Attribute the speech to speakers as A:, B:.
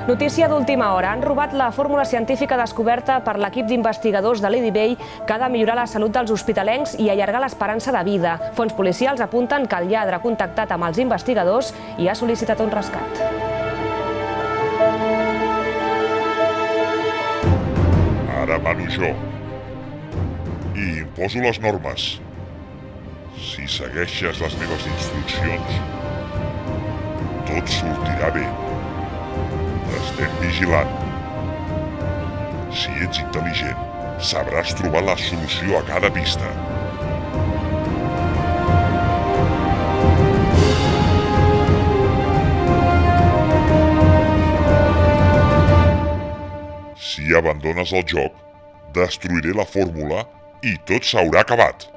A: Notícia d'última hora. Han robat la fórmula científica descoberta per l'equip d'investigadors de l'EDB que ha de millorar la salut dels hospitalencs i allargar l'esperança de vida. Fons policials apunten que el lladre ha contactat amb els investigadors i ha sol·licitat un rescat.
B: Ara mano jo. I imposo les normes. Si segueixes les meves instruccions, tot sortirà bé. T'estem vigilant. Si ets intel·ligent, sabràs trobar la solució a cada pista. Si abandones el joc, destruiré la fórmula i tot s'haurà acabat.